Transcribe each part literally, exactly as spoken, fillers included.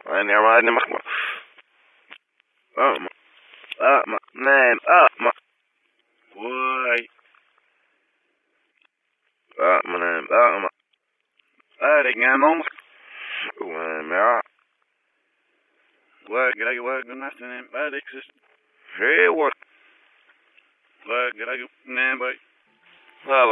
I never had them. Oh, my. Oh, my. Man, oh, my. Why? Oh, my name. Oh, my. Oh, they got on. Oh, my. What? Get I get what? Good nothing. Bad exist. Hey, what? What? Get I get name, boy? Well,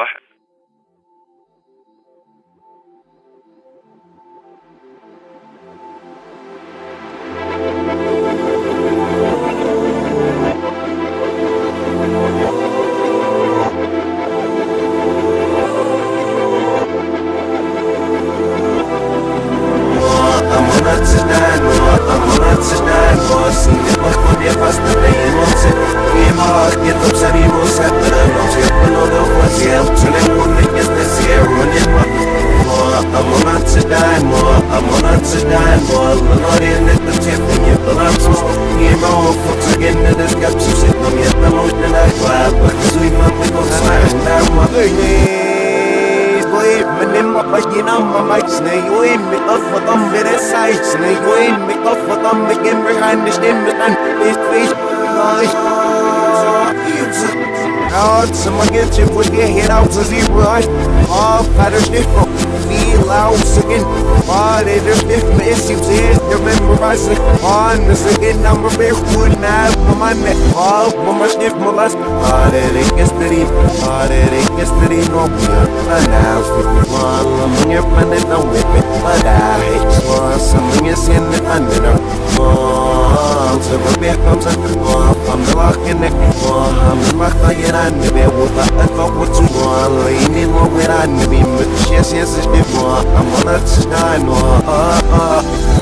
Someone get you with your head out to zero. All fatters different. Feel out again. All they just different issues is to memorize it. On this again, I'm a bit good now. My neck, all for my stiff molest. All that it gets to the, all that it gets to the no good. And now, fifty-one, I'm your planet, no whipping. But I hate one, something is in the under the wall. So the bear comes at the wall. I'm the lock in the wall. I'm the rock, I get on the bed. I thought what you want, leaning more when I knew me, but yes, yes, it's before. I'm on a touchdown, uh, uh.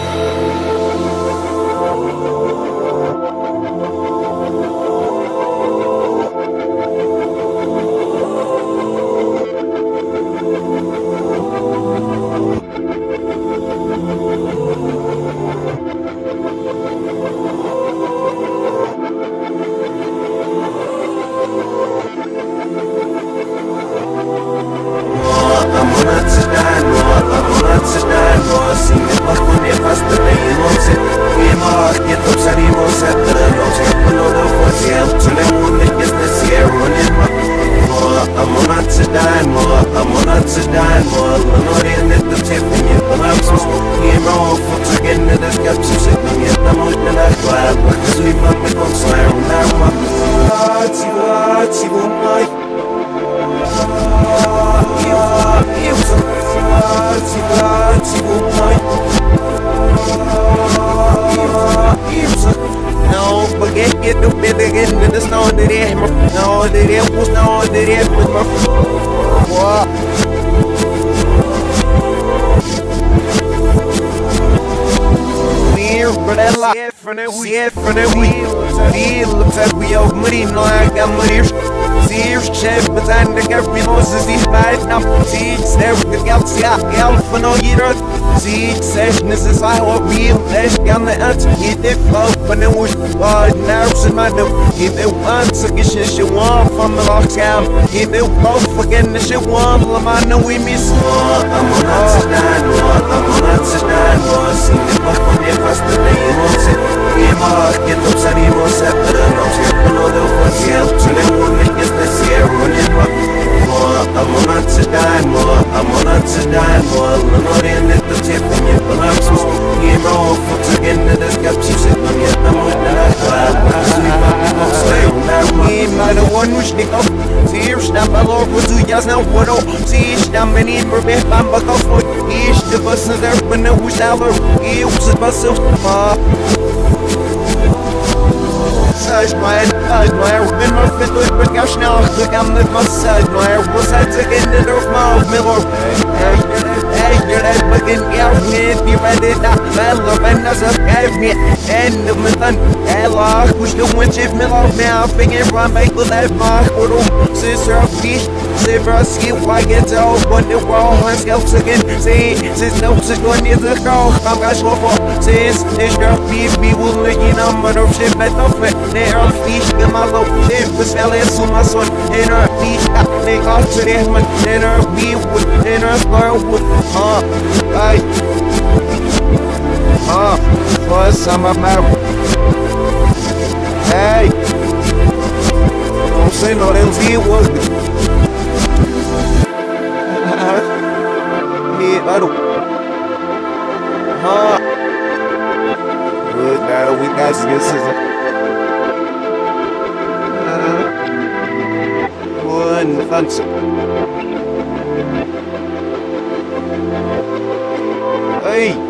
If it wants to get shit you want from the lockdown, if it won't forget the shit want, I know we miss more. I'm on a touchdown, I'm on a touchdown, see the fuck on your first day, you won't sit. Game hard, get up, sunny, more separate, and I'm skipping all the ones, yeah, to them one niggas this year, running up. I'm on a touchdown, I'm on a touchdown, I'm not in it, the tip, and you're collapsing. Game off, what's again, the discussion, sit on your thumb with that clap. Meine One-Wish-Nick auf Tisch, dann Ballon, wo du ja noch wo du siehst, dann bin ich mir weg beim Backhof, wo ich die Busse der bin, wo ich selber, ich muss es was auf dem Markt. Sag mal, sag mal, ich bin mal fit, ich bin ganz schnell, ich kann nicht was sagen, ich muss halt sich in den Dorf mal auf mir auf. Hey, you're that fucking girl, you ready to fell when that's a guy, and the man, hello, push the windshield, me off now, finger run, make the left mark, or sister of fish, silver skill, why get out, when the wall has helps again, say, since no is going near the girl, I'm going to go for, since it's your feet, we will look in a mother of shit, but no fit, they are fish, in my low, if the spell is to my son, in her fish, they got to them, in her we would, in her square wood. Uh, I, uh, Some of my hey, don't say no, them Z was the me, I don't, huh? Good, now we got this is one fancy. Hey.